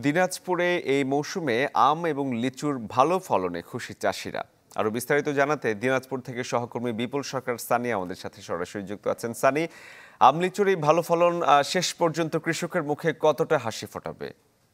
দিনাজপুরে এই মৌসুমে আম এবং লিচুর ভালো ফলনে খুশি চাষিরা। আরো বিস্তারিত জানাতে দিনাজপুর থেকে সহকর্মী বিপুল সরকার সানি আমাদের সাথে সরাসরি যুক্ত আছেন। সানি, আম লিচুর এই ভালো ফলন শেষ পর্যন্ত কৃষকের মুখে কতটা হাসি ফোটাবে?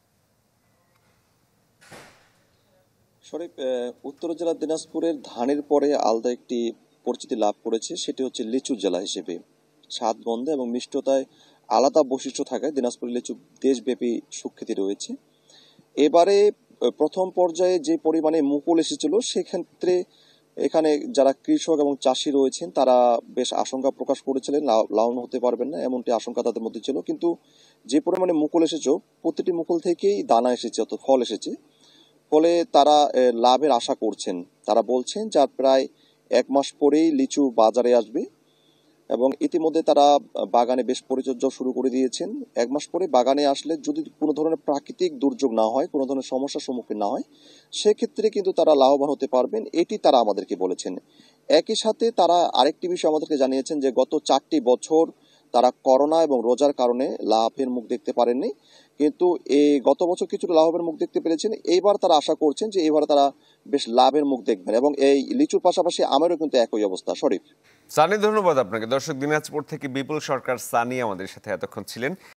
শরীফ, উত্তর জেলা দিনাজপুরের ধানের পরে আলাদা একটি পরিচিতি লাভ করেছে, সেটি হচ্ছে লিচু জেলা হিসেবে। স্বাদ গন্ধে এবং মিষ্টতায় আলাদা বৈশিষ্ট্য থাকায় দিনাজপুরের লিচু দেশব্যাপী সুখ্যাতি রয়েছে। এবারে প্রথম পর্যায়ে যে পরিমাণে মুকুল এসেছিল সেক্ষেত্রে এখানে যারা কৃষক এবং চাষি রয়েছেন তারা বেশ আশঙ্কা প্রকাশ করেছিলেন লাভবান হতে পারবেন না, এমনটি আশঙ্কা তাদের মধ্যে ছিল। কিন্তু যে পরিমাণে মুকুল এসেছে, প্রতিটি মুকুল থেকেই দানা এসেছে, অর্থাৎ ফল এসেছে। ফলে তারা লাভের আশা করছেন। তারা বলছেন যে আর প্রায় 1 মাস পরেই লিচু বাজারে আসবে এবং ইতিমধ্যে তারা বাগানে বেশ পরিচর্যা শুরু করে দিয়েছেন। 1 মাস পরে বাগানে আসলে যদি কোনো ধরনের প্রাকৃতিক দুর্যোগ না হয়, কোনো ধরনের সমস্যার সম্মুখীন না হয়, সেক্ষেত্রে কিন্তু তারা লাভবান হতে পারবেন, এটি তারা আমাদেরকে বলেছেন। একই সাথে তারা আরেকটি বিষয় আমাদেরকে জানিয়েছেন যে গত 4টি বছর তারা করোনা এবং রোজার কারণে লাভের মুখ দেখতে পারেননি, কিন্তু এই গত বছর কিছুটা লাভের মুখ দেখতে পেরেছেন। এইবার তারা আশা করছেন যে এবার তারা বেশ লাভের মুখ দেখবেন এবং এই লিচুর পাশাপাশি আমেরও কিন্তু একই অবস্থা। শরীফ। সানি, ধন্যবাদ আপনাকে। দর্শক, দিনাজপুর থেকে বিপুল সরকার সানি আমাদের সাথে এতক্ষণ ছিলেন।